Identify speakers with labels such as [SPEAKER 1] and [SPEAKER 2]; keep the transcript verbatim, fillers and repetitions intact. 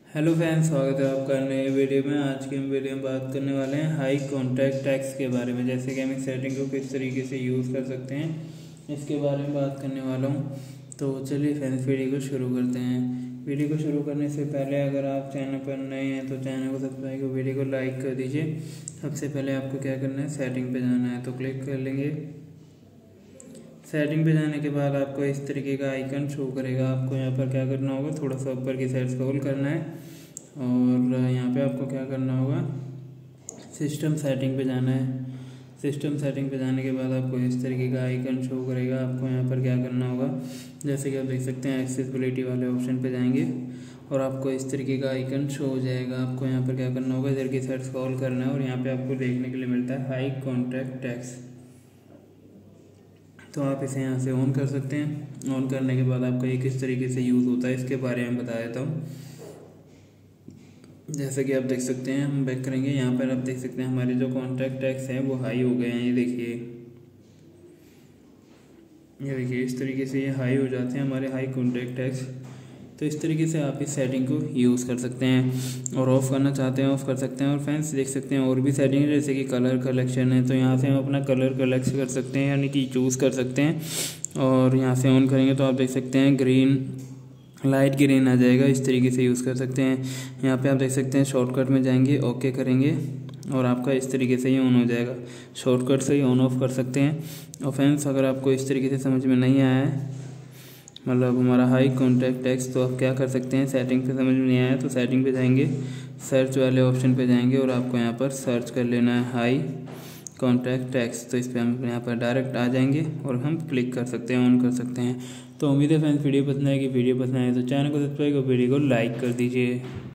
[SPEAKER 1] Hello friends, स्वागत है आपका नए वीडियो में। आज की हम वीडियो में बात करने वाले हैं हाई कॉन्टैक्ट टैक्स के बारे में। जैसे कि हम इस सेटिंग को किस तरीके से यूज़ कर सकते हैं इसके बारे में बात करने वाला हूँ। तो चलिए फ्रेंड्स, वीडियो को शुरू करते हैं। वीडियो को शुरू करने से पहले अगर आप चैनल पर नए हैं तो चैनल को सब्सक्राइब कर वीडियो को लाइक कर दीजिए। सबसे पहले आपको क्या करना है, सेटिंग पर जाना है, तो क्लिक कर लेंगे। सेटिंग पे जाने के बाद आपको इस तरीके का आइकन शो करेगा। आपको यहाँ पर क्या करना होगा, थोड़ा सा ऊपर की साइड स्क्रॉल करना है और यहाँ पे आपको क्या करना होगा, सिस्टम सेटिंग पे जाना है। सिस्टम सेटिंग पे जाने के बाद आपको इस तरीके का आइकन शो करेगा। आपको यहाँ पर क्या करना होगा, जैसे कि आप देख सकते हैं एक्सेसिबिलिटी वाले ऑप्शन पे जाएंगे और आपको इस तरीके का आइकन शो हो जाएगा। आपको यहाँ पर क्या करना होगा, इधर की साइड स्क्रॉल करना है और यहाँ पर आपको देखने के लिए मिलता है हाई कॉन्टैक्ट टैक्स। तो आप इसे यहाँ से ऑन कर सकते हैं। ऑन करने के बाद आपका ये किस तरीके से यूज़ होता है इसके बारे में बता देता हूँ। जैसे कि आप देख सकते हैं, हम बैक करेंगे, यहाँ पर आप देख सकते हैं हमारे जो कॉन्ट्रैक्ट टैक्स हैं वो हाई हो गए हैं। ये देखिए, ये देखिए इस तरीके से ये हाई हो जाते हैं हमारे हाई कॉन्ट्रैक्ट टैक्स। तो इस तरीके से आप इस सेटिंग को यूज़ कर सकते हैं और ऑफ़ करना चाहते हैं ऑफ़ कर सकते हैं। और फ्रेंड्स देख सकते हैं और भी सेटिंग है, जैसे कि कलर कलेक्शन है, तो यहाँ से हम अपना कलर कलेक्ट कर सकते हैं, यानी कि चूज़ कर सकते हैं। और यहाँ से ऑन करेंगे तो आप देख सकते हैं ग्रीन, लाइट ग्रीन आ जाएगा। इस तरीके से यूज़ कर सकते हैं। यहाँ पे आप देख सकते हैं शॉर्टकट में जाएंगे, ओके करेंगे और आपका इस तरीके से ही ऑन हो जाएगा। शॉर्टकट से ही ऑन ऑफ कर सकते हैं। और फ्रेंड्स, अगर आपको इस तरीके से समझ में नहीं आया है, मतलब हमारा हाई कॉन्टैक्ट टैक्स, तो आप क्या कर सकते हैं, सेटिंग पे समझ में नहीं आया तो सेटिंग पे जाएंगे, सर्च वाले ऑप्शन पे जाएंगे और आपको यहाँ पर सर्च कर लेना है हाई कॉन्टैक्ट टैक्स। तो इस पर हम यहाँ पर डायरेक्ट आ जाएंगे और हम क्लिक कर सकते हैं, ऑन कर सकते हैं। तो उम्मीद है फ्रेंड्स वीडियो पसंद आएगी। वीडियो पसंद आए तो चैनल को सब्सक्राइब और वीडियो को लाइक कर दीजिए।